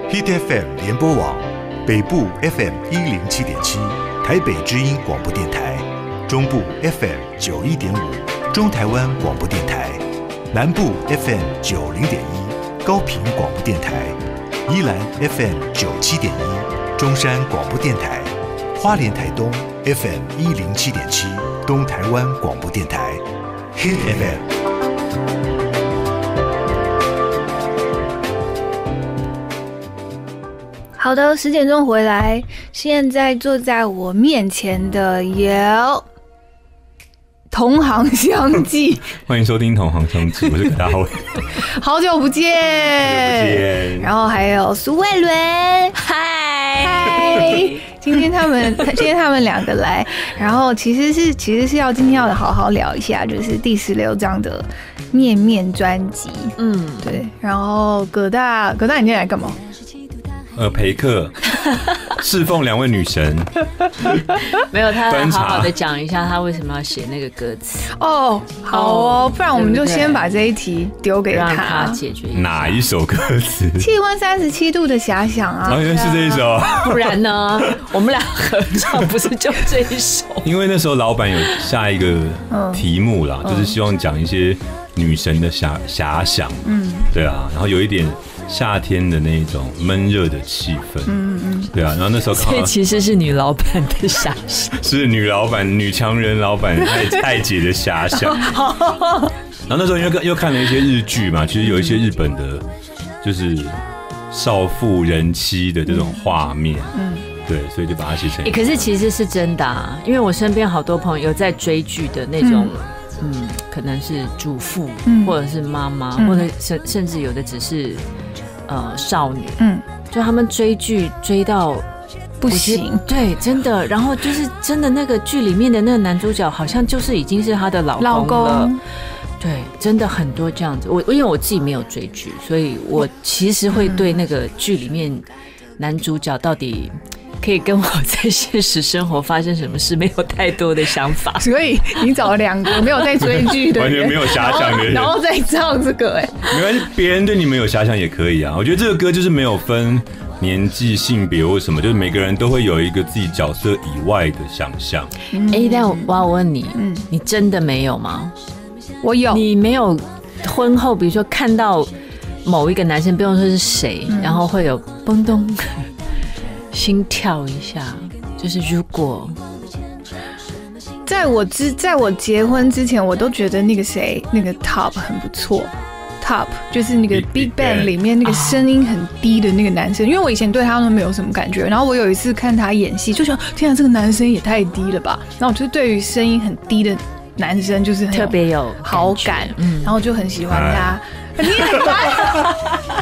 Hit FM 联播网，北部 FM 107.7，台北之音广播电台，中部 FM 91.5，中台湾广播电台，南部 FM 90.1，高屏广播电台，宜兰 FM 97.1，中山广播电台，花莲台东 FM 107.7，东台湾广播电台 Hit FM。 好的，10点钟回来。现在坐在我面前的有同行相忌， 欢迎收听同行相忌，我是葛大伟。 好久不见，然后还有苏慧伦，嗨，今天他们两个来，然后其实是今天要好好聊一下，就是第16章的面面专辑，对，然后葛大，你今天来干嘛？ 陪客侍奉2位女神， 没有，他来好好的讲一下他为什么要写那个歌词。 哦，好哦，不然我们就先把这一题丢给他， 让他解决一下。 哪一首歌词？ 气温37度的遐想啊！ 原来是这一首。 不然呢？我们俩合唱不是就这一首？ 因为那时候老板有下一个题目啦，就是希望讲一些女神的遐想。对啊，然后有一点夏天的那种闷热的气氛，对啊，然后那时候所以其实是女老板的遐想， 是女老板、女强人老板艾姐的遐想。然后那时候因为又看了一些日剧嘛，其实有一些日本的，就是少妇人妻的这种画面，对，所以就把它写成。 可是其实是真的啊，因为我身边好多朋友有在追剧的那种。可能是主妇，或者是妈妈，或者甚至有的只是少女，就他们追剧追到不行， 对，真的。然后就是真的那个剧里面的那个男主角，好像就是已经是她的老公了。对，真的很多这样子。因为我自己没有追剧，所以我其实会对那个剧里面男主角到底可以跟我在现实生活发生什么事没有太多的想法， 所以你找了2个没有在追剧的人， 完全没有遐想的人， 然后再唱这个， 没关系，别人对你们有遐想也可以啊。我觉得这个歌就是没有分年纪、性别或什么，就是每个人都会有一个自己角色以外的想象。 但我要问你，你真的没有吗？ 我有， 你没有婚后，比如说看到某一个男生，不用说是谁，然后会有蹦咚。心跳一下，就是如果在我结婚之前，我都觉得那个谁，那个 Top 很不错。Top 就是那个 Big Bang 里面那个声音很低的那个男生，因为我以前对他都没有什么感觉，然后我有一次看他演戏，就想天啊，这个男生也太低了吧。然后我就对于声音很低的男生就是特别有好感，然后就很喜欢他。你很乖。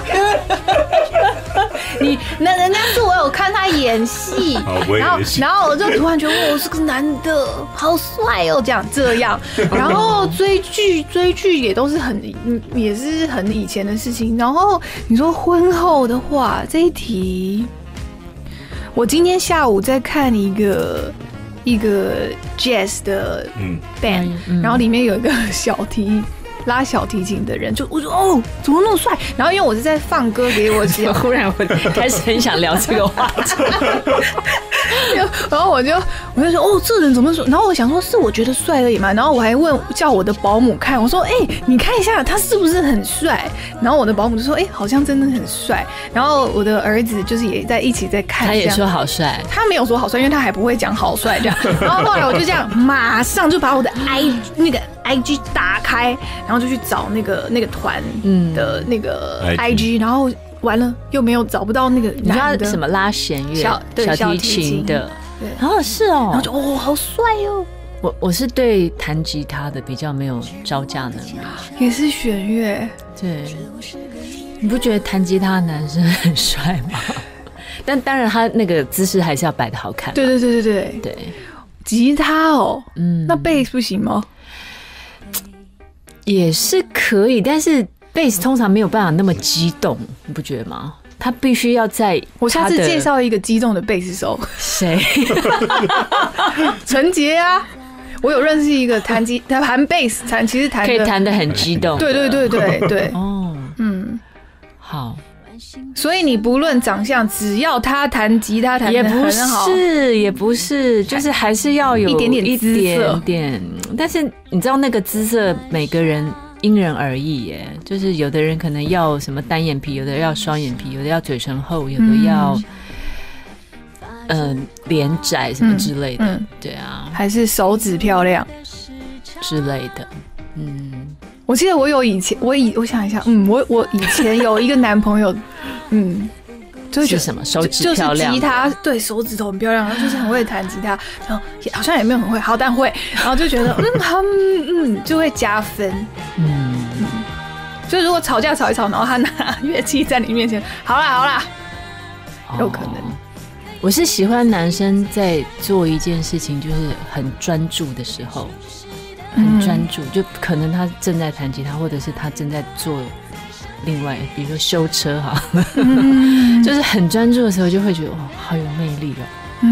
你那人家是我有看他演戏，然后我就突然觉得我这个男的好帅哦，这样，然后追剧也都是也是很以前的事情。然后你说婚后的话，这一题，我今天下午在看一个 jazz 的 band，然后里面有一个拉小提琴的人，我说怎么那么帅？然后因为我是在放歌给我听， 忽然我开始很想聊这个话题， 然后我就说这人怎么说？然后我想说是我觉得帅而已嘛，然后我还叫我的保姆看，我说你看一下他是不是很帅？然后我的保姆就说好像真的很帅。然后我的儿子就是也一起在看， 他也说好帅， 他没有说好帅，因为他还不会讲好帅这样。然后后来我就这样马上就把我的 IG 打开，然后就去找那个团的那个 IG， 然后完了又没有找不到那个男的， 什么拉弦乐、小提琴的，然后是然后就好帅哦。 我是对弹吉他的比较没有招架能力， 也是弦乐。 对，你不觉得弹吉他的男生很帅吗？但当然他那个姿势还是要摆得好看。 对，吉他那贝斯不行吗？ 也是可以，但是贝斯通常没有办法那么激动，你不觉得吗？他必须要在我下次介绍一个激动的贝斯手， 谁？ 陈杰啊，我有认识一个弹贝斯，其实弹可以弹得很激动。 对。 哦，好。 所以你不论长相，只要他弹吉他弹得很好， 也不是，就是还是要有一点点姿色， 但是你知道那个姿色，每个人因人而异耶，就是有的人可能要什么单眼皮，有的要双眼皮，有的要嘴唇厚，有的要脸窄什么之类的，对啊， 还是手指漂亮之类的， 我记得我有以前，我想一下，我以前有一个男朋友， 就是什么手指漂亮， 就是吉他，对，手指头很漂亮，然后就是很会弹吉他，然后好像也没有很会，好但会，然后就觉得就会加分，就如果吵架吵一吵，然后他拿乐器在你面前，好啦，有可能。 我是喜欢男生在做一件事情就是很专注的时候，很专注，就可能他正在弹吉他，或者是他正在做另外，比如说修车哈，就是很专注的时候，就会觉得好有魅力哦。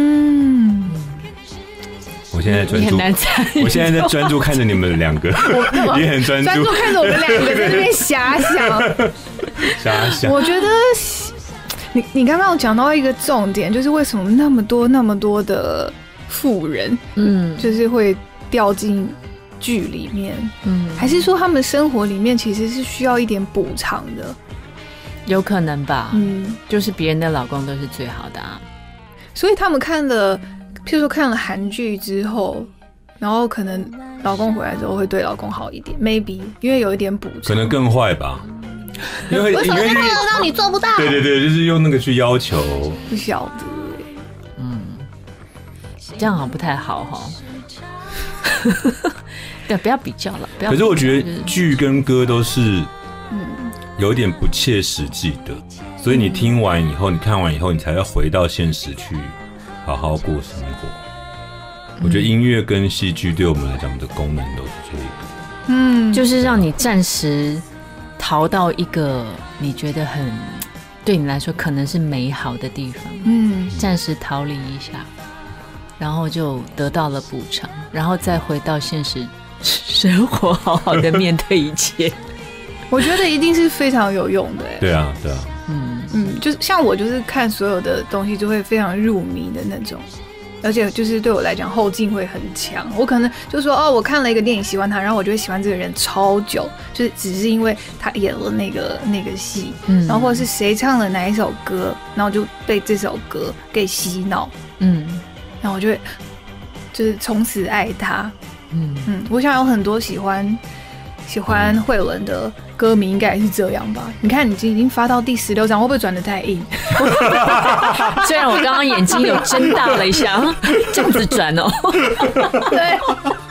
我现在专注，我现在在专注看着你们两个，也很专注看着我们两个在那边遐想。我觉得你刚刚有讲到一个重点，就是为什么那么多的富人，就是会掉进剧里面，还是说他们生活里面其实是需要一点补偿的？ 有可能吧，就是别人的老公都是最好的啊， 所以他们看了，譬如说看了韩剧之后，然后可能老公回来之后会对老公好一点 ，maybe 因为有一点补偿， 可能更坏吧。 为什么让你做不到？ 对，就是用那个去要求。 不晓得这样好像不太好哈。对，不要比较了。 可是我觉得剧跟歌都是，有点不切实际的，所以你听完以后，你看完以后，你才要回到现实去好好过生活。我觉得音乐跟戏剧对我们来讲的功能都是这个， 就是让你暂时逃到一个你觉得很对你来说可能是美好的地方，暂时逃离一下，然后就得到了补偿，然后再回到现实生活，好好的面对一切。 我觉得一定是非常有用的。 对啊， 就是像我就是看所有的东西就会非常入迷的那种。而且就是对我来讲后劲会很强，我可能就说我看了一个电影喜欢他，然后我就会喜欢这个人超久，就是只是因为他演了那个戏，然后或者是谁唱了哪一首歌，然后就被这首歌给洗脑，然后我就会就是从此爱他，我想有很多喜欢慧伦的歌迷应该也是这样吧？你看，你已经发到第16章，会不会转得太硬？ 虽然我刚刚眼睛有睁大了一下，这样子转哦。 对，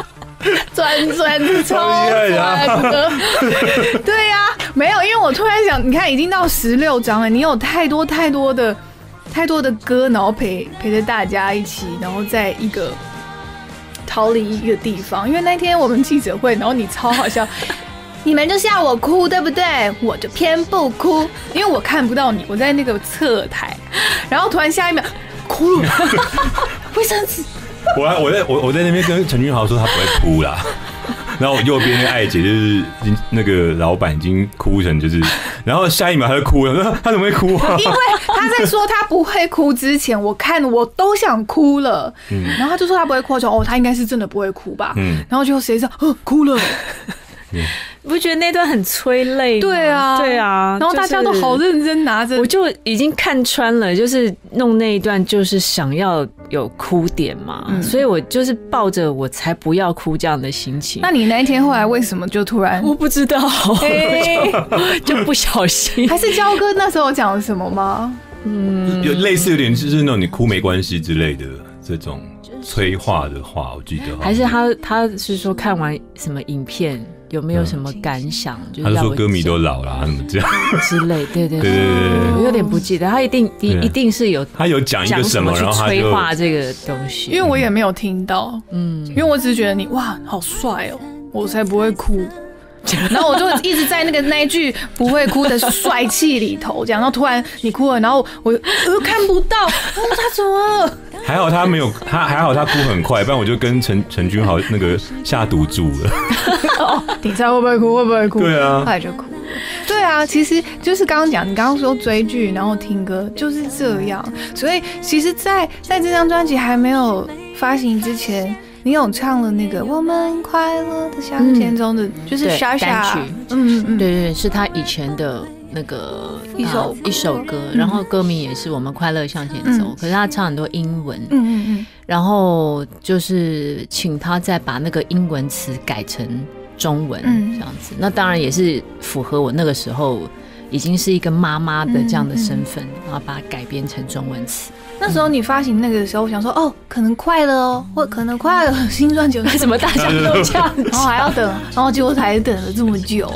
转超转的。对呀，没有，因为我突然想，你看已经到16章了，你有太多的歌，然后陪着大家一起，然后在一个逃离一个地方。因为那天我们记者会，然后你超好笑。你们就是要我哭，对不对？我就偏不哭，因为我看不到你，我在那个侧台，然后突然下一秒哭了，卫生纸。 我在那边跟陈君豪说他不会哭啦，然后我右边那个艾姐就是那个老板已经哭成就是，然后下一秒他就哭了，他怎么会哭啊？ 因为他在说他不会哭之前，我看我都想哭了，然后他就说他不会哭，我就他应该是真的不会哭吧，然后就谁知道哭了。 你不觉得那段很催泪吗？ 对啊，然后大家都好认真拿着， 我就已经看穿了，就是弄那一段就是想要有哭点嘛，所以我就是抱着我才不要哭这样的心情。 那你那一天后来为什么就突然？ 我不知道，就不小心。 还是焦哥那时候讲了什么吗？ 有类似有点就是那种你哭没关系之类的这种催化的话，我记得还是他是说看完什么影片。有没有什么感想？ 他就说歌迷都老了，怎么这样之类？对，我有点不记得，他一定是有他有讲一个什么，然后他催化这个东西。 因为我也没有听到，因为我只是觉得你哇好帅哦，我才不会哭。然后我就一直在那一句不会哭的帅气里头，这样，然后突然你哭了，然后我又看不到，他怎么了？ 还好他没有，还好他哭很快，不然我就跟陈君豪那个下赌注了。 你猜会不会哭？会不会哭？ 对啊， 后来就哭了。 对啊，其实就是刚刚讲，你刚刚说追剧然后听歌就是这样，所以其实在这张专辑还没有发行之前，你有唱了那个我们快乐的向前走的，就是傻傻单曲，对，是他以前的那个一首歌，然后歌名也是我们快乐向前走，可是他唱很多英文，然后就是请他再把那个英文词改成中文这样子，那当然也是符合我那个时候已经是一个妈妈的这样的身份，然后把它改编成中文词。 那时候你发行那个的时候，我想说哦，可能快了哦，或可能快了新专辑， 为什么大家都这样子？ 然后还要等，然后结果才等了这么久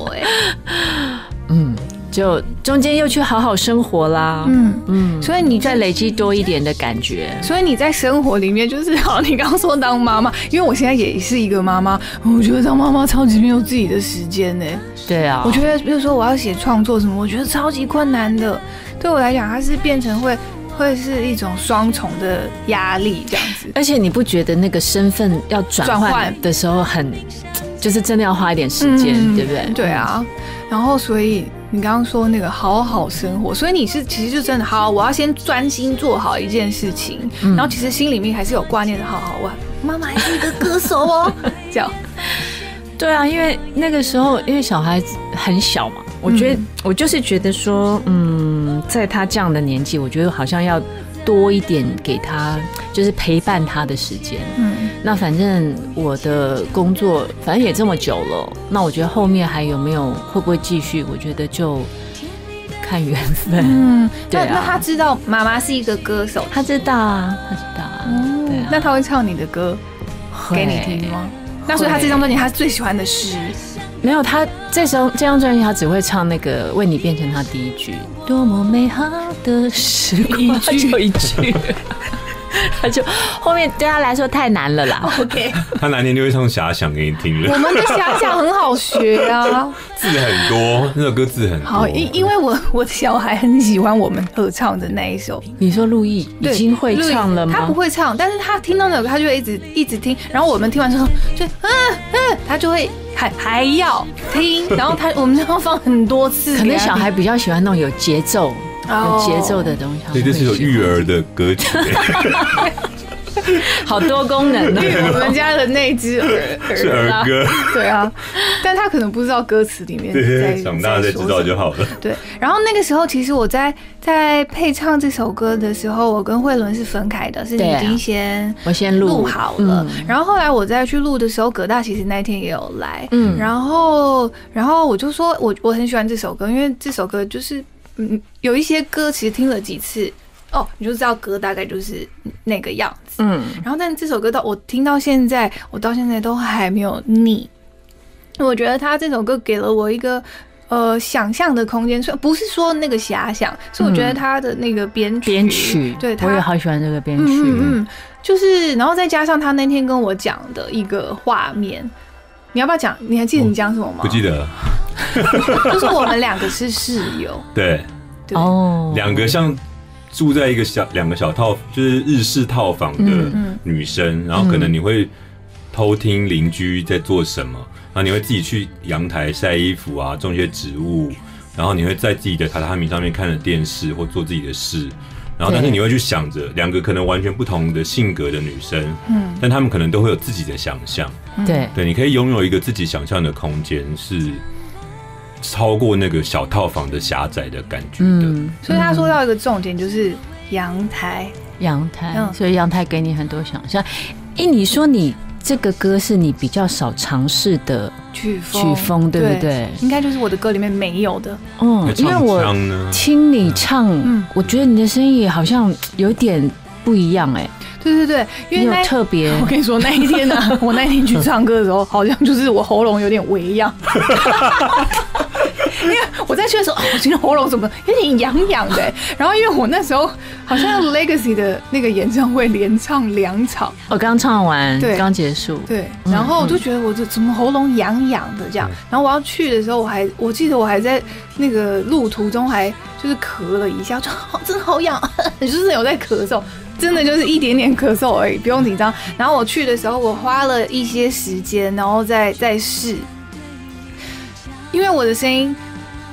就中间又去好好生活啦， 所以你再累积多一点的感觉。 所以你在生活里面就是好，你刚刚说当妈妈，因为我现在也是一个妈妈，我觉得当妈妈超级没有自己的时间呢。 对啊， 我觉得比如说我要写创作什么，我觉得超级困难的。对我来讲，它是变成会是一种双重的压力这样子。 而且你不觉得那个身份要转换的时候就是真的要花一点时间，对不对？ 对啊，然后所以你刚刚说那个好好生活，所以你是其实就真的好，我要先专心做好一件事情，然后其实心里面还是有挂念的，好，我妈妈还是一个歌手哦，这样。 对啊，因为那个时候因为小孩子很小嘛，我就是觉得说，在他这样的年纪，我觉得好像要多一点给他，就是陪伴他的时间。那反正我的工作反正也这么久了，那我觉得后面还有没有会不会继续，我觉得就看缘分。对啊。 那他知道妈妈是一个歌手， 他知道啊。对啊。 那他会唱你的歌给你听吗？那所以他这张专辑他最喜欢的诗。 没有，他这张专辑他只会唱那个为你变成他第一句，多么美好的时光，就一句。他就后面对他来说太难了啦。 OK， 他哪天就会唱遐想给你听了。 我们的遐想很好学啊， 字很多，那首歌字很多。 好，因为我的小孩很喜欢我们合唱的那一首。 你说陆毅已经会唱了吗？ 他不会唱，但是他听到那首歌，他就会一直听。然后我们听完之后，就他就会还要听。然后我们就要放很多次。 可能小孩比较喜欢那种有节奏。有节奏的东西， 所以这是有育儿的歌曲， 好多功能呢。 我们家的那只是儿歌， 对啊，但他可能不知道歌词里面。 对，长大再知道就好了。 对，然后那个时候其实我在配唱这首歌的时候，我跟慧伦是分开的，是你已经我先录好了，然后后来我再去录的时候，葛大其实那一天也有来，然后我就说我很喜欢这首歌，因为这首歌就是。有一些歌其实听了几次你就知道歌大概就是那个样子。然后但这首歌我听到现在，我到现在都还没有腻。我觉得他这首歌给了我一个想象的空间，不是说那个遐想，是我觉得他的那个编曲，对， 我也好喜欢这个编曲。 就是然后再加上他那天跟我讲的一个画面。你要不要讲？你还记得你讲什么吗？ 不记得。 就是我们两个是室友。 对。两个像住在一个两个小套，就是日式套房的女生，然后可能你会偷听邻居在做什么，然后你会自己去阳台晒衣服啊，种一些植物，然后你会在自己的榻榻米上面看着电视或做自己的事。然后，但是你会去想着两个可能完全不同的性格的女生，但她们可能都会有自己的想象， 对， 你可以拥有一个自己想象的空间，是超过那个小套房的狭窄的感觉的。 所以他说到一个重点就是阳台， 所以阳台给你很多想象。你说你这个歌是你比较少尝试的曲风，对不对？ 应该就是我的歌里面没有的。 因为我听你唱，我觉得你的声音也好像有点不一样对，因为你有特别。 我跟你说，那一天呢，我那一天去唱歌的时候，好像就是我喉咙有点微痒。因为我在去的时候，我觉得喉咙怎么有点痒痒的。然后因为我那时候好像 Legacy 的那个演唱会连唱2场， 我刚唱完，刚结束， 对，然后我就觉得我怎么喉咙痒痒的这样。然后我要去的时候，我记得我还在那个路途中还就是咳了一下，就真的好痒，就是有在咳嗽。真的就是一点点咳嗽而已，不用紧张。然后我去的时候，我花了一些时间，然后再试，因为我的声音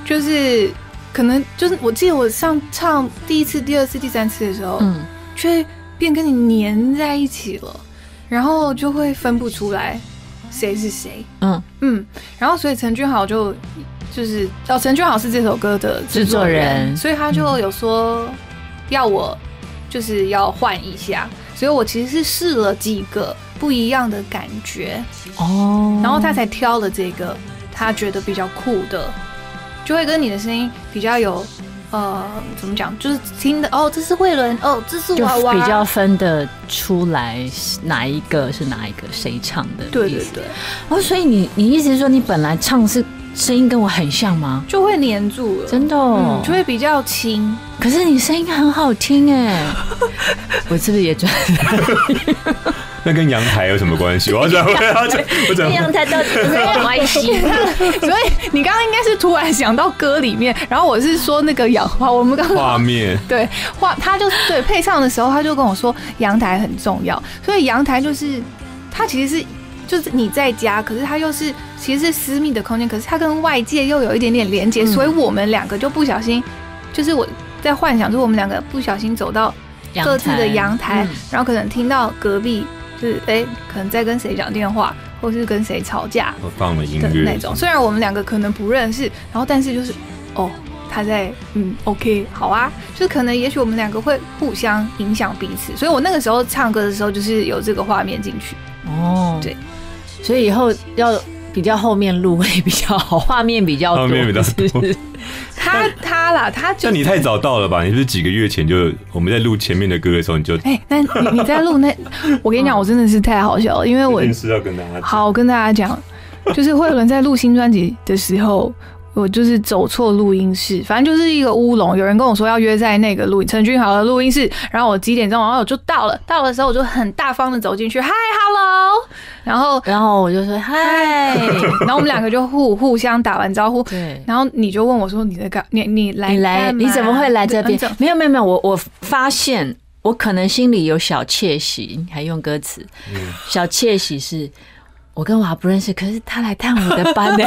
就是可能就是我记得我唱第一次、第二次、第三次的时候，就会变跟你黏在一起了，然后就会分不出来谁是谁。然后所以陈君豪就是陈君豪是这首歌的制作人，所以他就有说要我就是要换一下，所以我其实是试了几个不一样的感觉然后他才挑了这个他觉得比较酷的，就会跟你的声音比较有怎么讲，就是听的这是慧伦，这是娃娃， 就比较分得出来哪一个是哪一个谁唱的。 对， 所以你意思是说你本来唱是声音跟我很像吗？ 就会黏住了， 真的就会比较轻。 可是你声音很好听哎，我是不是也转？ 那跟阳台有什么关系？我转回来，跟阳台到底有什么关系？ 所以你刚刚应该是突然想到歌里面，然后我是说那个我们刚刚画面对他就是对配唱的时候，他就跟我说阳台很重要，所以阳台就是它其实是就是你在家，可是它又是其实是私密的空间，可是它跟外界又有一点点连接，所以我们两个就不小心，就是我在幻想，就是我们两个不小心走到各自的阳台，然后可能听到隔壁。就是可能在跟谁讲电话，或是跟谁吵架， 放了音乐那种。虽然我们两个可能不认识，然后但是就是他在OK 好啊，就是可能也许我们两个会互相影响彼此，所以我那个时候唱歌的时候就是有这个画面进去。对， 所以以后要比较后面录会比较好，画面比较多， 画面比较多。 他就像你太早到了吧？你是不是几个月前就我们在录前面的歌的时候你就那你在录那，我跟你讲，我真的是太好笑了，因为我是要跟大家讲好，我跟大家讲，就是慧伦在录新专辑的时候。我就是走错录音室，反正就是一个乌龙。有人跟我说要约在那个陈君豪的录音室，然后我几点钟，然后我就到了。到的时候我就很大方的走进去，嗨 ，hello， 然后我就说嗨，然后我们两个就互相打完招呼。对，然后你就问我说你在干，你来， 你怎么会来这边？没有，我发现我可能心里有小窃喜，还用歌词，小窃喜是。我跟娃不认识，可是他来探我的班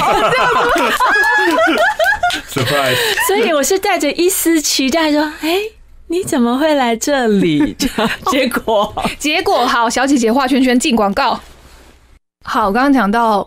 surprise， 所以我是带着一丝期待说，你怎么会来这里？结果好，小姐姐画圈圈进广告。好，我刚刚讲到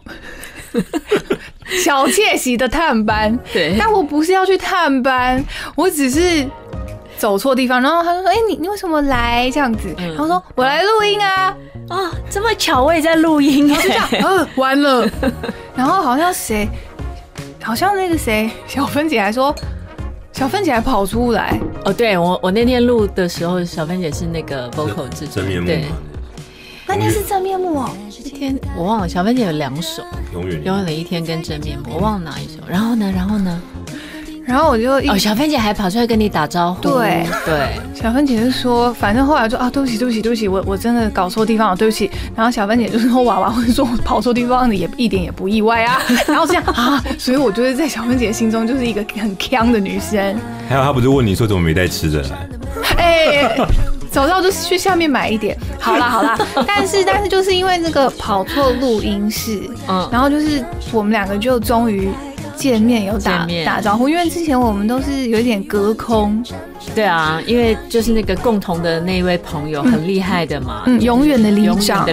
小窃喜的探班，对，但我不是要去探班，我只是走错地方。然后他说：“你为什么来这样子？”然后说：“我来录音啊。”这么巧，我也在录音。然后就这样，完了。然后好像那个谁，小芬姐还说，小芬姐还跑出来。对，我那天录的时候，小芬姐是那个 vocal 制作， 真面目吗？ 那天是真面目哦。 一天我忘了，小芬姐有2首，永远的一天跟真面目，我忘了哪一首。然后呢？然后我就小芬姐还跑出来跟你打招呼。对，小芬姐就说，反正后来说对不起，我真的搞错地方了，对不起。然后小芬姐就说娃娃会说我跑错地方的也一点也不意外啊。然后这样所以我就是在小芬姐心中就是一个很鏘的女生。 还有她不是问你说怎么没带吃的来？ 走到就去下面买一点。好啦，但是就是因为那个跑错录音室，然后就是我们两个就终于。见面有打招呼，因为之前我们都是有点隔空。对啊，因为就是那个共同的那一位朋友很厉害的嘛，永远的里长。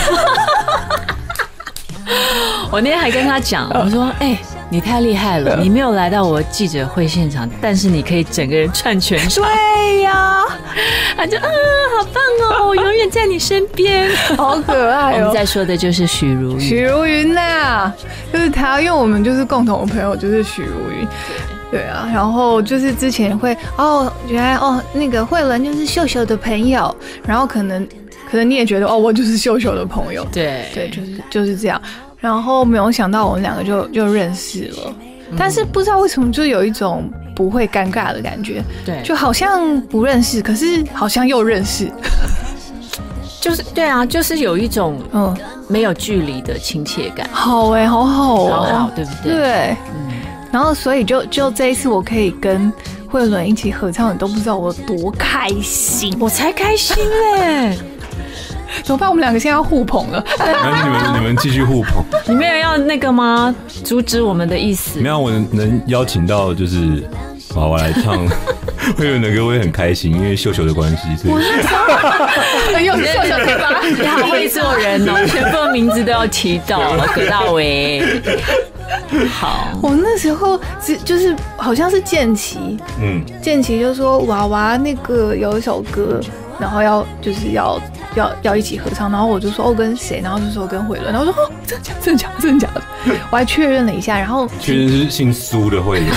我那天还跟他讲，我说你太厉害了，你没有来到我记者会现场，但是你可以整个人串全场。对呀，他就好棒哦，我永远在你身边，好可爱哦。我们在说的就是许茹芸呐，就是他，因为我们就是共同的朋友，就是许茹芸。对啊，然后就是之前会原来那个慧伦就是秀秀的朋友，然后可能你也觉得我就是秀秀的朋友，对，就是这样。然后没有想到我们两个就认识了，但是不知道为什么就有一种不会尴尬的感觉，对，就好像不认识，可是好像又认识，就是对啊，就是有一种没有距离的亲切感，好好，对不对？对，然后所以就这一次我可以跟慧伦一起合唱，你都不知道我多开心，我才开心嘞。 怎么办？我们两个现在要互捧了。 那你们继续互捧。 你没有要那个吗？阻止我们的意思？ 没有，我能邀请到就是娃娃来唱。会有那个会很开心，因为秀秀的关系，所以又是秀秀对吧？ 你好会做人哦，全部的名字都要提到，葛大为。好， 我那时候就是好像是建奇，建奇就说娃娃那个有一首歌，然后要一起合唱，然后我就说跟谁，然后就说跟慧伦，然后我说真的假的，我还确认了一下，然后确认是姓苏的慧伦。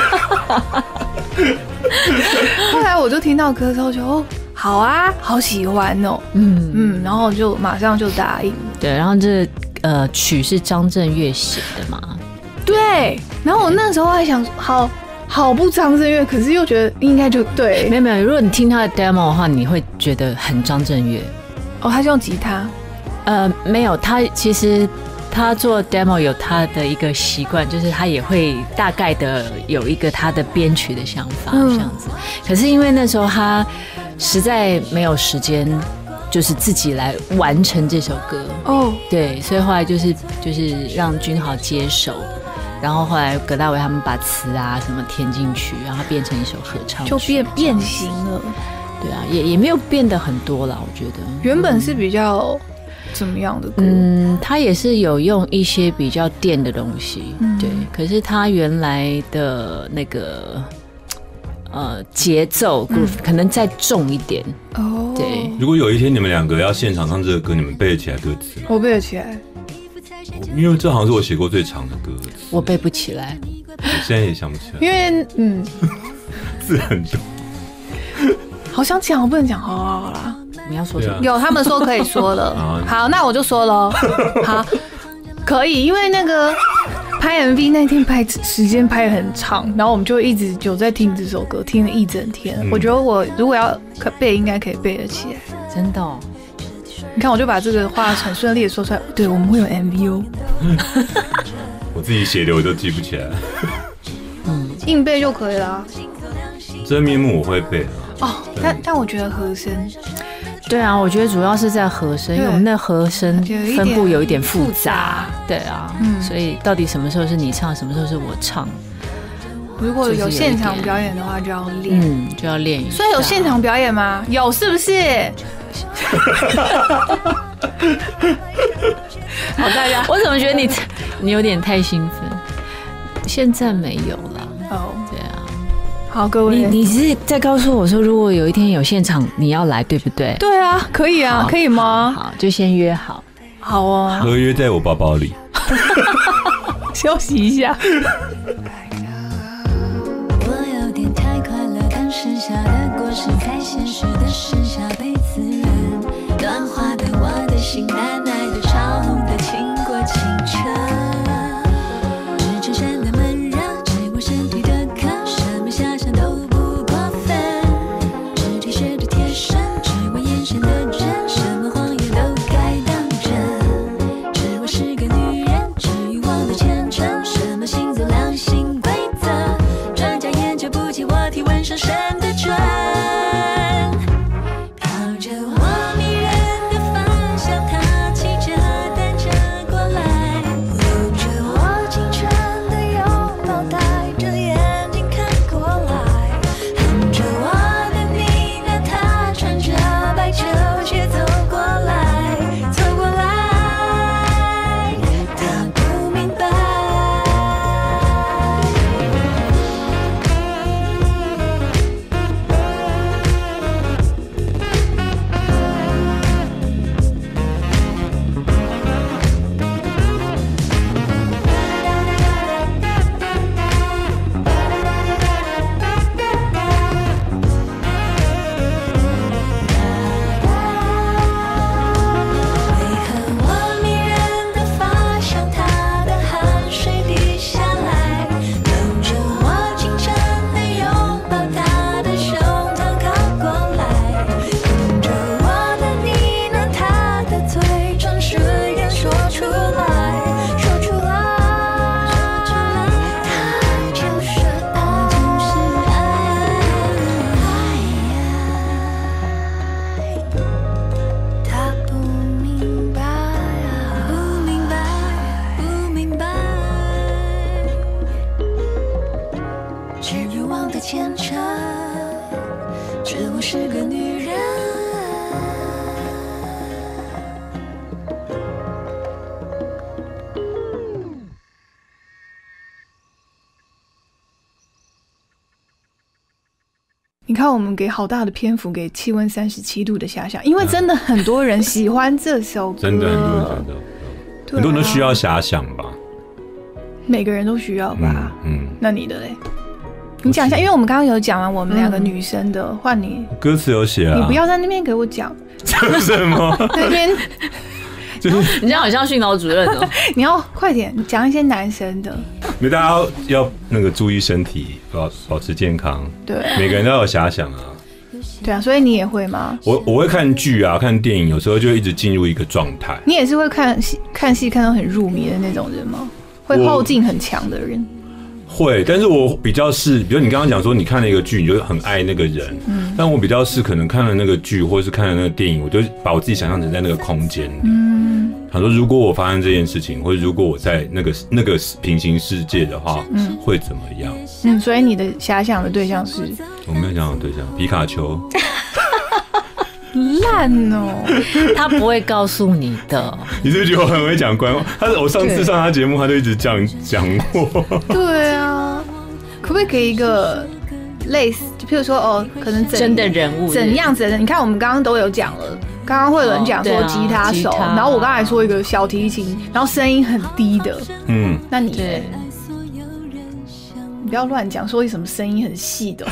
后来我就听到歌之后就好啊，好喜欢哦，然后就马上就答应了。 对，然后这曲是张震岳写的嘛？ 对，然后我那时候还想好不张震岳，可是又觉得应该就对。 没有，如果你听他的 demo 的话，你会觉得很张震岳。 哦，他是用吉他？ 没有，他其实他做 demo 有他的一个习惯，就是他也会大概的有一个他的编曲的想法这样子。可是因为那时候他实在没有时间，就是自己来完成这首歌哦，对，所以后来就是让君豪接手。然后后来葛大为他们把词啊什么填进去，然后变成一首合唱曲， 就变形了。 对啊，也没有变得很多啦，我觉得。 原本是比较怎么样的歌？ 他也是有用一些比较电的东西，对。可是他原来的那个节奏可能再重一点哦。对。 如果有一天你们两个要现场唱这个歌，你们背得起来歌词吗？ 我背得起来。 因为这好像是我写过最长的歌， 我背不起来， 我现在也想不起来， 因为字很多， 好想讲，我不能讲，好啦。 你要说什么？ 有，他们说可以说了。好，那我就说了。好，可以，因为那个拍 MV 那天时间拍很长，然后我们就一直有在听这首歌，听了一整天。我觉得我如果要背，应该可以背得起来。 真的哦。 你看，我就把这个话很顺利的说出来。对，我们会有 MV 哦。 我自己写的我都记不起来。 硬背就可以了。 真面目我会背哦，但我觉得和声， 对啊，我觉得主要是在和声，因为我们的和声分布有一点复杂。对啊，所以到底什么时候是你唱，什么时候是我唱？ 如果有现场表演的话，就要练， 就要练一下。 所以有现场表演吗？有，是不是？好，大家， 我怎么觉得你有点太兴奋？现在没有啦。 哦， 对啊。 好，各位， 你是在告诉我说，如果有一天有现场，你要来，对不对？ 对啊，可以啊，可以吗？ 好，就先约好。 好哦。 合约在我包包里。 休息一下。 我有点太快乐，当时下的果实太现实的事下被自然暖化的我的心，难耐的潮红的倾国清澈，只衬衫的闷热，只我身体的壳，什么遐想都不过分，只体恤的贴身，只我眼神的人，什么谎言都该当真，只我是个女人，至于我的前程，什么星座良心规则，专家研究不起我体温上升的准。飘着我迷人的芳香，踏进只我是个女人。 你看，我们给好大的篇幅给气温37度的遐想，因为真的很多人喜欢这首歌， 真的很多人真的，很多人都需要遐想吧， 每个人都需要吧。那你的嘞？你讲一下，因为我们刚刚有讲完我们2个女生的，换你歌词有写啊， 你不要在那边给我讲讲什么？ 那边你这样好像训导主任哦。 你要快点讲一些男生的。 因为大家要那个注意身体，保持健康。 对， 每个人都有遐想啊。 对啊，所以你也会吗？ 我会看剧啊，看电影，有时候就一直进入一个状态。 你也是会看戏看到很入迷的那种人吗？会后劲很强的人？ 会，但是我比较是，比如你刚刚讲说你看了一个剧，你就很爱那个人，但我比较是可能看了那个剧或者是看了那个电影，我就把我自己想象成在那个空间里。想说如果我发生这件事情，或者如果我在那个平行世界的话，会怎么样？ 所以你的遐想的对象是？ 我没有想的对象，皮卡丘。 烂哦， 他不会告诉你的。 你是不是觉得我很会讲官话？我上次上他节目，他就一直这样讲我。 对啊，可不可以给一个类似，就譬如说可能真的人物怎样子的人？你看我们刚刚都有讲了，刚刚会有人讲说吉他手，然后我刚才说一个小提琴，然后声音很低的，那你对。 你不要乱讲，说什么声音很细的，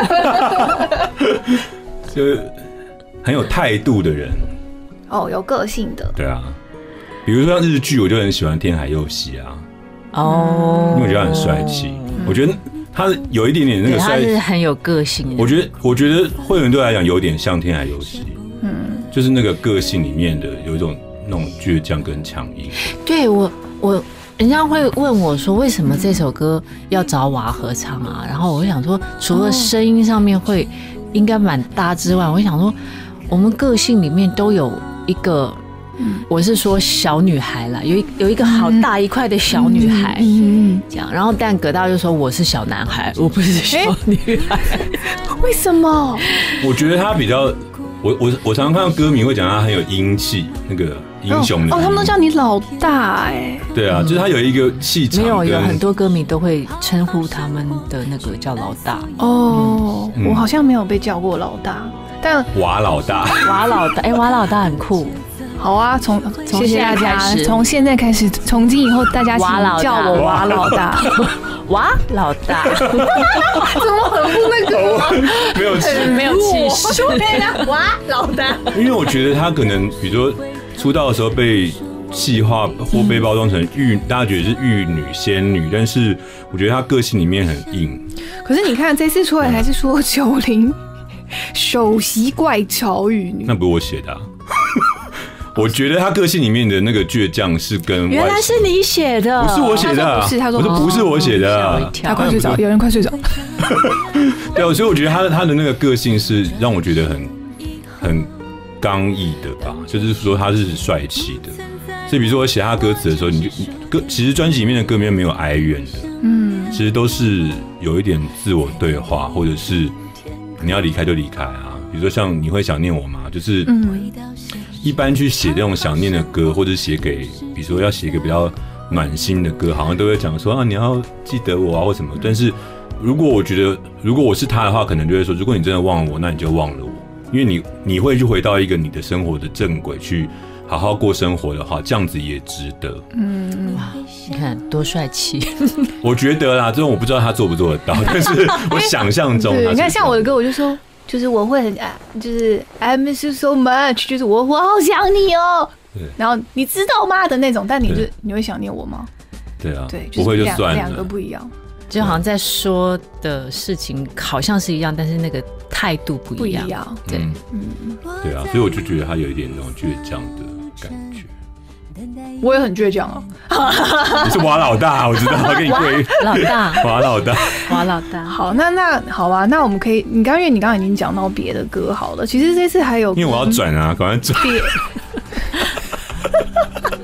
就是很有态度的人， 有个性的， 对啊，比如说像日剧，我就很喜欢天海佑希啊，因为我觉得他很帅气，我觉得他有一点点那个帅， 他是很有个性的。 我觉得慧文对我来讲有点像天海佑希，就是那个个性里面的有一种那种倔强跟强硬。 对我。人家会问我说为什么这首歌要找娃合唱啊？然后我就想说，除了声音上面会应该蛮搭之外，我想说我们个性里面都有一个，我是说小女孩啦，有一个好大一块的小女孩，这样。然后但葛大就说我是小男孩，我不是小女孩， 为什么？ 我觉得他比较，我常常看到歌迷会讲他很有英气，那个。英雄的他们都叫你老大对啊，就是他有一个气场。 有很多歌迷都会称呼他们的那个叫老大。 我好像没有被叫过老大，但娃老大， 娃老大很酷。 好啊，谢谢大家，从现在开始，从今以后大家请叫我娃老大。 娃老大， 怎么很不那个？ 没有气势。 娃老大， 因为我觉得他可能，比如说出道的时候被细化或被包装成大家觉得是玉女仙女，但是我觉得他个性里面很硬。 可是你看这次出来还是说90首席怪潮玉女， 那不是我写的啊。我觉得他个性里面的那个倔强是跟原来是你写的， 不是我写的， 他说不是我写的， 他快睡着，有人快睡着。 对，所以我觉得他的那个个性是让我觉得很刚毅的吧，就是说他是帅气的。所以比如说我写他歌词的时候，其实专辑里面的歌没有哀怨的，其实都是有一点自我对话，或者是你要离开就离开啊。比如说像你会想念我吗？就是一般去写这种想念的歌，或者写给，比如说要写一个比较暖心的歌，好像都会讲说你要记得我啊或什么。但是如果我觉得，如果我是他的话，可能就会说，如果你真的忘了我，那你就忘了我，因为你会去回到一个你的生活的正轨去好好过生活的话，这样子也值得。 哇，你看多帅气！ 我觉得啦，这种我不知道他做不做得到，但是我想象中， 你看像我的歌，我就说。就是我会很就是 I miss you so much， 就是我好想你哦，然后你知道吗的那种，但你会想念我吗？ 对啊， 对， 不会就算了， 两个不一样， 就好像在说的事情好像是一样，但是那个态度不一样， 对，对啊，所以我就觉得他有一点那种倔强的感觉。 我也很倔强啊！ 你是娃老大，我知道，跟你跪老大， 娃老大， 娃老大。 好，那好吧，那我们可以，因为你刚刚已经讲到别的歌好了，其实这次还有， 因为我要转啊，赶快转。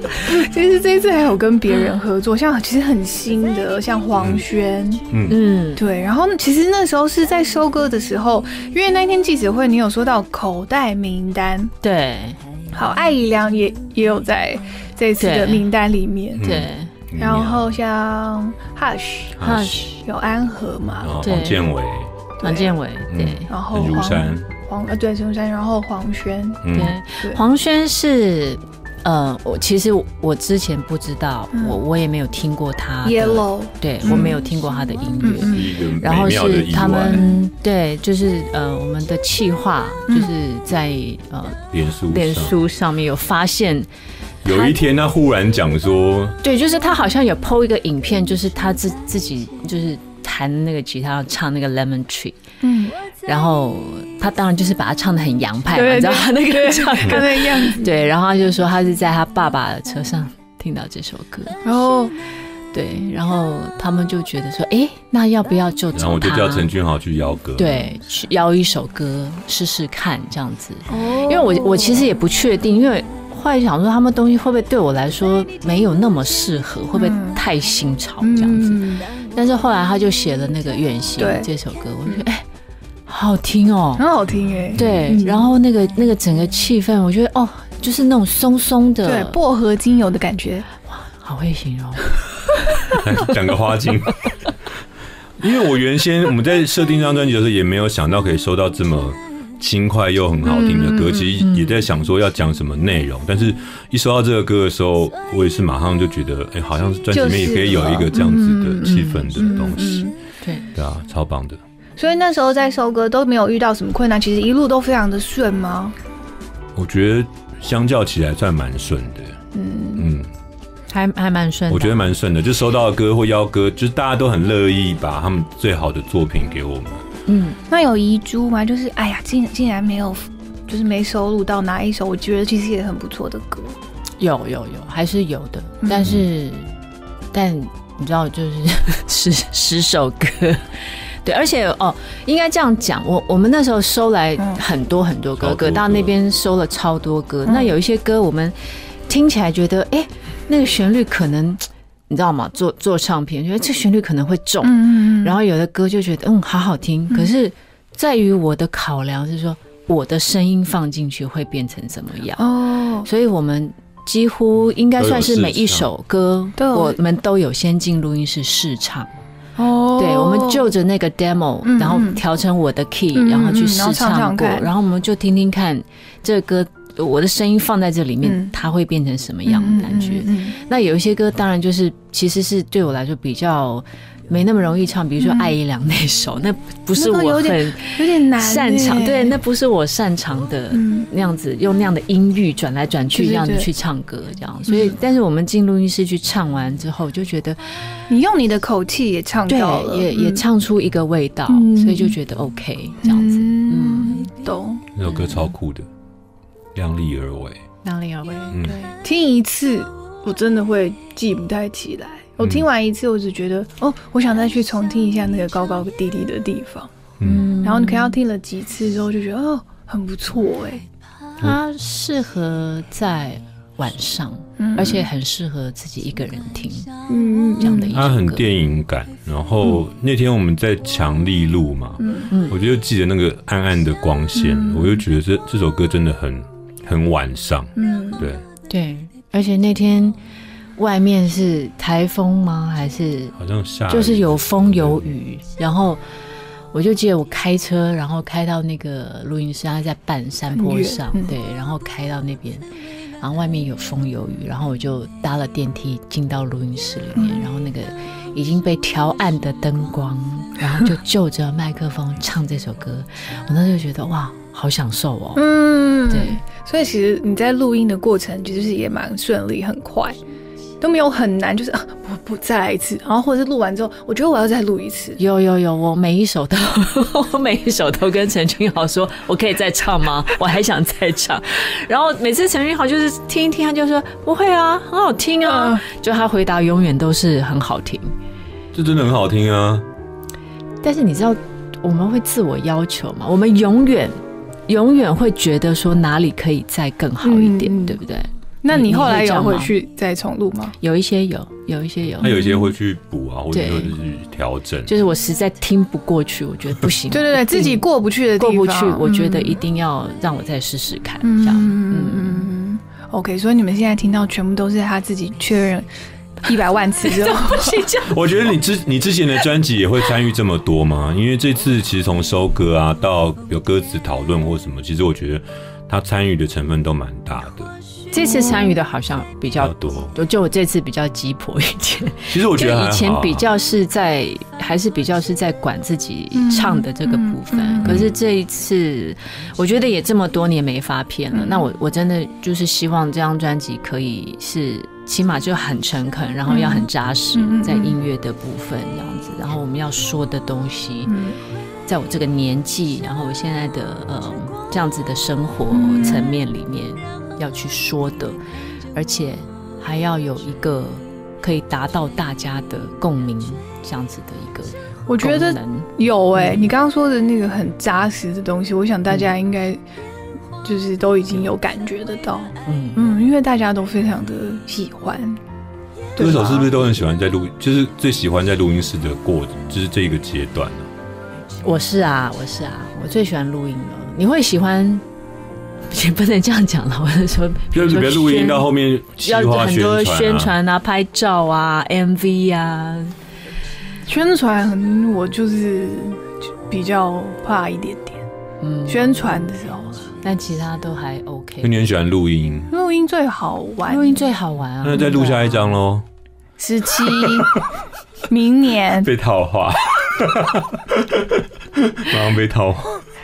其实这一次还有跟别人合作，像其实很新的，像黄轩，对。然后其实那时候是在收歌的时候，因为那天记者会你有说到口袋名单， 对， 好，艾怡良也有在这次的名单里面， 对。 然后像 Hush 有安和嘛， 黄建伟，对， 然后陈如山， 对，陈如山，然后黄轩， 对，黄轩是其实我之前不知道，我也没有听过他的 Yellow， 对，我没有听过他的音乐，然后是他们对，就是我们的企划就是在脸书上面有发现。 有一天，他忽然讲说， 对，就是他好像有 po 一个影片，就是他自己就是弹那个吉他唱那个 Lemon Tree， 然后他当然就是把它唱得很洋派嘛，你知道他那个唱歌的样子， 对，然后他就说他是在他爸爸的车上听到这首歌， 然后对，然后他们就觉得说，那要不要就找他？ 然后我就叫陈君豪去邀歌， 对，去邀一首歌试试看这样子，因为我其实也不确定，因为。后来想说，他们东西会不会对我来说没有那么适合，会不会太新潮这样子？但是后来他就写了那个《远行》这首歌，我觉得好好听哦， 很好听对，然后那个整个气氛，我觉得就是那种松松的， 对，薄荷精油的感觉， 哇，好会形容。 讲个花精，因为我原先我们在设定这张专辑的时候，也没有想到可以收到这么。轻快又很好听的歌，其实也在想说要讲什么内容，但是一收到这个歌的时候，我也是马上就觉得，好像专辑里面也可以有一个这样子的气氛的东西，对啊，超棒的。 所以那时候在收歌都没有遇到什么困难，其实一路都非常的顺吗？ 我觉得相较起来算蛮顺的， 还蛮顺的， 我觉得蛮顺的，就收到的歌或邀歌，就是大家都很乐意把他们最好的作品给我们。 那有遗珠吗？就是竟然没有，就是没收录到哪一首？我觉得其实也很不错的歌。有， 还是有的。但你知道，就是10首歌，对，而且应该这样讲，我们那时候收来很多很多歌，葛大那边收了超多歌。那有一些歌我们听起来觉得，那个旋律可能。你知道吗？做唱片，觉得这旋律可能会重，然后有的歌就觉得好好听，可是在于我的考量是说，我的声音放进去会变成怎么样？所以我们几乎应该算是每一首歌，我们都有先进录音室试唱。对，我们就着那个 demo，然后调成我的 key，然后去试唱过，然后我们就听听看这个歌。我的声音放在这里面，它会变成什么样的感觉？那有一些歌当然就是其实是对我来说比较没那么容易唱，比如说艾怡良那首，那不是我很有点难擅长，对，那不是我擅长的那样子，用那样的音域转来转去这样子去唱歌，这样。所以，但是我们进录音室去唱完之后，就觉得你用你的口气也唱到了， 也唱出一个味道，所以就觉得 OK 这样子。 懂。 那首歌超酷的。量力而为， 对，听一次我真的会记不太起来。我听完一次，我只觉得我想再去重听一下那个高高低低的地方。然后你可能要听了几次之后，就觉得很不错它适合在晚上，而且很适合自己一个人听。这样的一首歌， 它很电影感。然后那天我们在强力录嘛，我就记得那个暗暗的光线，我就觉得这首歌真的很晚上， 对，而且那天外面是台风吗？还是好像下雨， 就是有风有雨，然后我就记得我开车，然后开到那个录音室，它在半山坡上，对，然后开到那边，然后外面有风有雨，然后我就搭了电梯进到录音室里面，然后那个已经被调暗的灯光，然后就就着麦克风唱这首歌，我那时候觉得哇，好享受哦。对， 所以其实你在录音的过程就是也蛮顺利，很快，都没有很难，就是不再来一次，然后或者是录完之后，我觉得我要再录一次。 有，我每一首都跟陈君豪说，我可以再唱吗？我还想再唱。然后每次陈君豪就是听一听，他就说不会啊，很好听啊，就他回答永远都是很好听。 这真的很好听啊！ 但是你知道我们会自我要求吗？我们永远会觉得说哪里可以再更好一点，对不对？ 那你后来有回去再重录吗？ 有一些有， 那有一些会去补啊，或者说就是调整。 就是我实在听不过去，我觉得不行。 对，自己过不去的地方， 过不去，我觉得一定要让我再试试看，这样。 OK， 所以你们现在听到全部都是他自己确认100万次之后， 我觉得你之前的专辑也会参与这么多吗？因为这次其实从收歌啊到有歌词讨论或什么，其实我觉得他参与的成分都蛮大的。 这次参与的好像比较多，就我这次比较鸡婆一点。 其实我觉得还好， 以前比较是还是比较是在管自己唱的这个部分。可是这一次，我觉得也这么多年没发片了，那我真的就是希望这张专辑可以是起码就很诚恳，然后要很扎实，在音乐的部分这样子，然后我们要说的东西。在我这个年纪，然后我现在的这样子的生活层面里面要去说的，而且还要有一个可以达到大家的共鸣这样子的一个功能。 我觉得有你刚刚说的那个很扎实的东西，我想大家应该就是都已经有感觉得到，因为大家都非常的喜欢。 歌手是不是都很喜欢在录，就是最喜欢在录音室的就是这个阶段呢？ 我是啊，我最喜欢录音了。你会喜欢，也不能这样讲了。我是说， 就是别录音到后面要很多宣传啊、拍照啊、MV 啊。 宣传我就是比较怕一点点，宣传的时候， 但其他都还 OK。 那你很喜欢录音？ 录音最好玩， 啊！ 那再录下一张喽。 17，明年被套话。马上被套，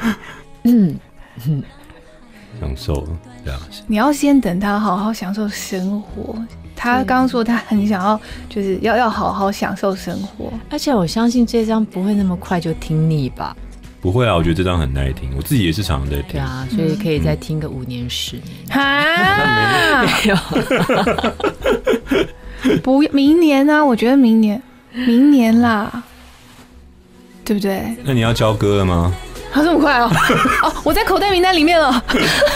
享受这样。 你要先等他好好享受生活。他刚刚说他很想要，就是要好好享受生活。 而且我相信这张不会那么快就听腻吧？ 不会啊，我觉得这张很耐听，我自己也是常常在听。 对啊，所以可以再听个5年10年。 哈， 没有，不，明年啊，我觉得明年啦。对不对？ 那你要交歌了吗？ 这么快哦！我在口袋名单里面了。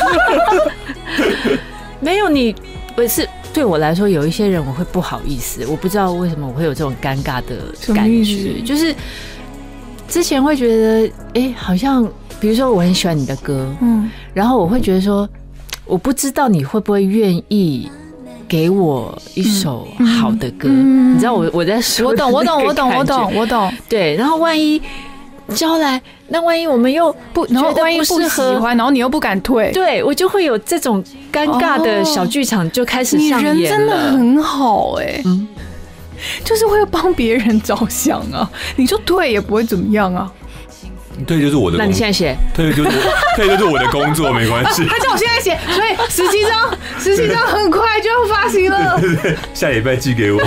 没有你，是对我来说，有一些人我会不好意思，我不知道为什么我会有这种尴尬的感觉，就是之前会觉得，好像比如说我很喜欢你的歌，然后我会觉得说，我不知道你会不会愿意给我一首好的歌，你知道我在说， 我懂，对， 然后万一交来，那万一我们又不， 然后万一不喜欢，然后你又不敢退， 对我就会有这种尴尬的小剧场就开始上演了。 你人真的很好就是会帮别人着想啊，你就退也不会怎么样啊。 对，就是我的工作。 那你现在写？ 对，就是我的工作，没关系。 他叫我现在写，所以17张很快就要发行了。 对，下礼拜寄给我。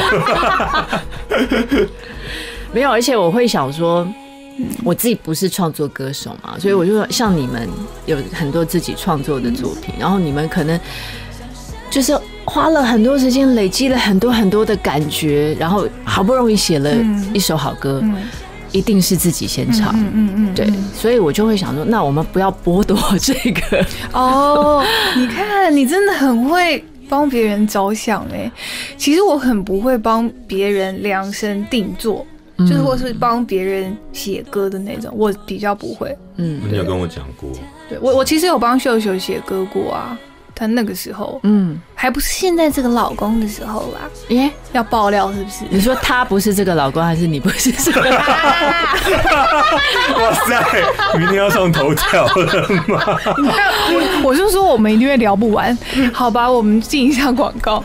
没有，而且我会想说，我自己不是创作歌手嘛，所以我就像你们有很多自己创作的作品，然后你们可能就是花了很多时间，累积了很多很多的感觉，然后好不容易写了一首好歌。一定是自己先唱，对，所以我就会想说，那我们不要剥夺这个。 你看，你真的很会帮别人着想其实我很不会帮别人量身定做，就是或是帮别人写歌的那种，我比较不会。 你有跟我讲过？ 对，我其实有帮秀秀写歌过啊。他那个时候，还不是现在这个老公的时候啦。要爆料是不是？ 你说他不是这个老公，还是你不是这个老公？ 哇塞，明天要上头条了吗？ 我就说我们一定会聊不完。好吧，我们进一下广告。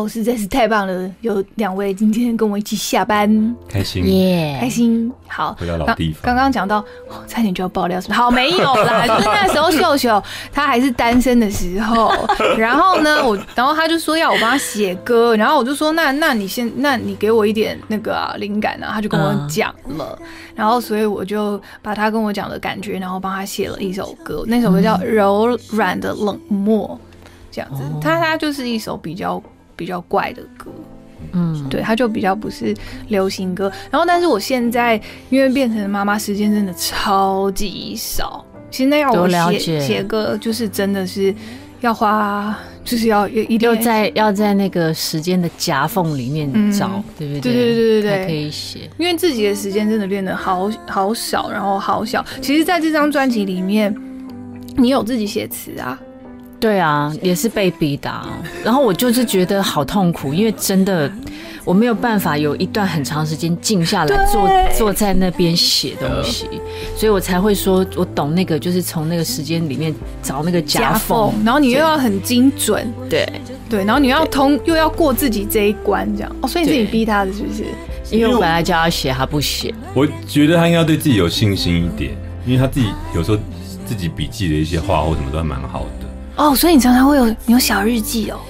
后实在是太棒了，有2位今天跟我一起下班， 开心耶， 开心。好， 回到老地方。 刚刚讲到，差点就要爆料什么？好，没有啦，就是那时候秀秀她还是单身的时候，然后呢，然后他就说要我帮他写歌，然后我就说那你给我一点那个灵感啊，他就跟我讲了，然后所以我就把他跟我讲的感觉，然后帮他写了一首歌，那首歌叫《柔软的冷漠》，这样子，它就是一首比较怪的歌。对，它就比较不是流行歌。然后，但是我现在因为变成妈妈，时间真的超级少。现在要我写歌，就是真的是要花，就是一定要在那个时间的夹缝里面找，对不对？对，才可以写。 因为自己的时间真的变得好少，然后好小。其实，在这张专辑里面，你有自己写词啊。 对啊，也是被逼的然后我就是觉得好痛苦，因为真的我没有办法有一段很长时间静下来坐在那边写东西，所以我才会说我懂那个，就是从那个时间里面找那个夹缝， 然后你又要很精准，对，然后你要又要过自己这一关，这样所以是你逼他的，是不是？ 因为我本来叫他写，他不写。 我觉得他应该对自己有信心一点，因为他自己有时候自己笔记的一些话或什么都还蛮好的。 所以你常常你有小日记哦。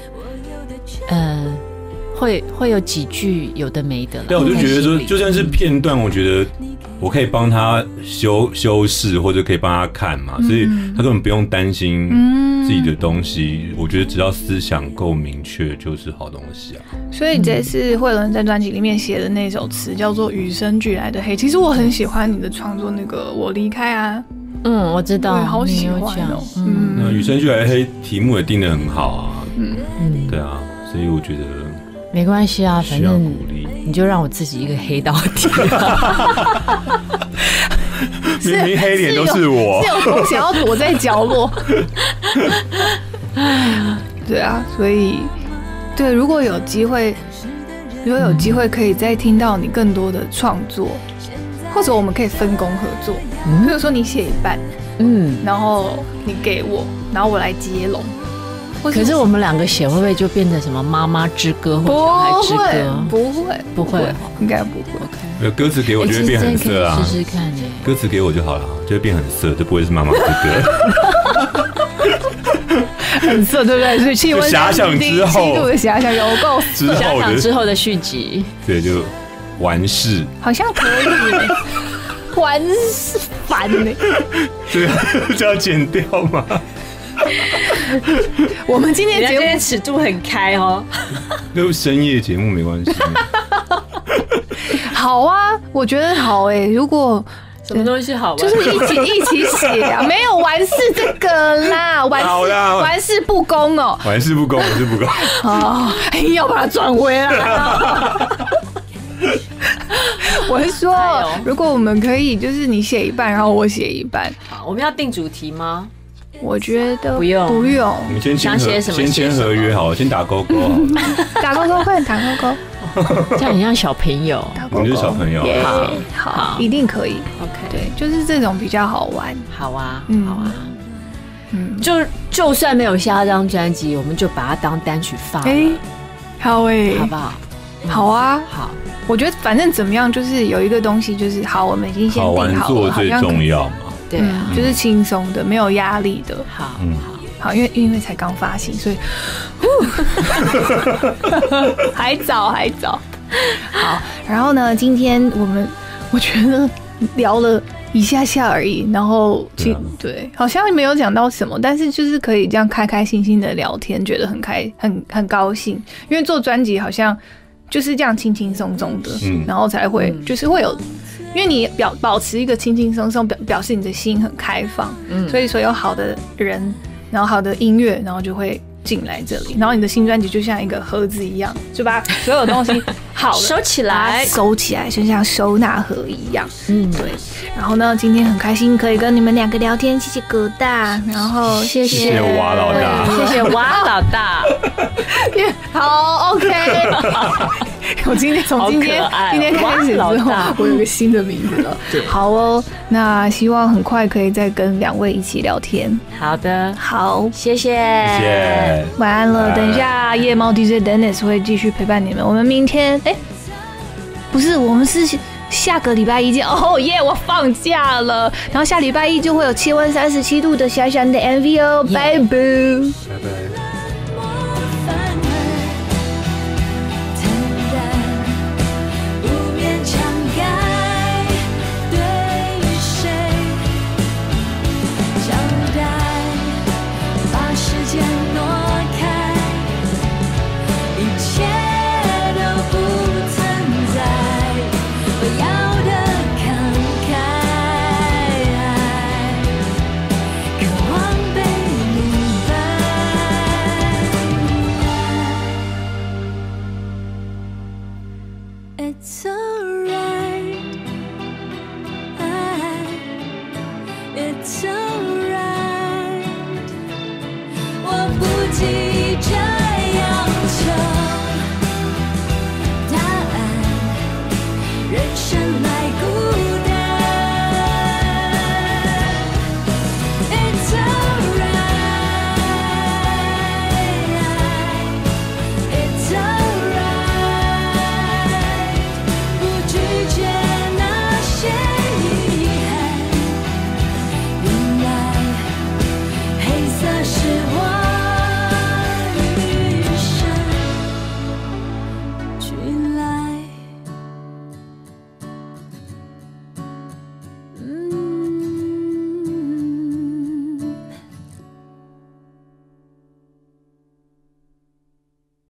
会有几句有的没的。 对，我就觉得说，就算是片段，我觉得我可以帮他修饰，或者可以帮他看嘛，所以他根本不用担心自己的东西。我觉得只要思想够明确，就是好东西啊。 所以这次慧伦在专辑里面写的那首词叫做《与生俱来的黑》，其实我很喜欢你的创作，那个我离开啊。 我知道， 对，好喜欢哦。 那与生俱来的黑题目也定得很好啊。对啊，所以我觉得没关系啊，反正你就让我自己一个黑到底。 明明黑脸都是我， 是有多想要躲在角落。对啊，所以对，如果有机会可以再听到你更多的创作。或者我们可以分工合作，比如说你写一半，然后你给我，然后我来接龙。 可是我们2个写会不会就变成什么妈妈之歌或小孩之歌？ 不会，应该不会。歌词给我就会变很色啊， 试试看歌词给我就好了，就会变很色，就不会是妈妈之歌。 很色，对不对？所以气温遐想之后 ，7度的遐想有够遐想之后的续集， 对，就。完事好像可以完事烦呢， 对啊，就要剪掉吗？ 我们今天节目尺度很开哦， 就深夜节目没关系。 好啊，我觉得好如果什么东西好玩， 就是一起写啊，没有完事这个啦，完事不公哦， 完事不公要把它转回来。我是说，如果我们可以，就是你写一半，然后我写一半。 好，我们要定主题吗？ 我觉得不用。 我们先签合约好了，先打勾勾好了。 打勾勾，快点打勾勾。 这样很像小朋友。 我们就是小朋友。 好，一定可以。 OK， 对，就是这种比较好玩。 好啊，好啊。就算没有下张专辑，我们就把它当单曲放。 好好不好？ 好啊， 好。 我觉得反正怎么样，就是有一个东西，就是好，我们已经先定好了， 好玩做最重要嘛。 对啊， 就是轻松的，没有压力的。好，因为才刚发行，所以还早。好，然后呢，今天我觉得聊了一下而已，然后对，好像没有讲到什么，但是就是可以这样开开心心的聊天，觉得很高兴，因为做专辑好像。就是这样轻轻松松的，然后才会就是会有，因为你保持一个轻轻松松，表示你的心很开放，所以所有好的人，然后好的音乐，然后就会进来这里，然后你的新专辑就像一个盒子一样，就把所有东西好收起来， 就像收纳盒一样。对。然后呢，今天很开心可以跟你们2个聊天，谢谢葛大，然后谢谢蛙老大， 谢谢蛙老大。 好 ，OK， 我从今天开始之后，我有个新的名字了。好哦，那希望很快可以再跟2位一起聊天。 好的， 好， 谢谢， 晚安了。等一下，夜猫 DJ Dennis 会继续陪伴你们。我们明天，不是，我们是下个礼拜一见。哦耶，我放假了。然后下礼拜一就会有气温37度的遐想的 MV 哦，拜拜， 拜拜。 It's alright, it's alright.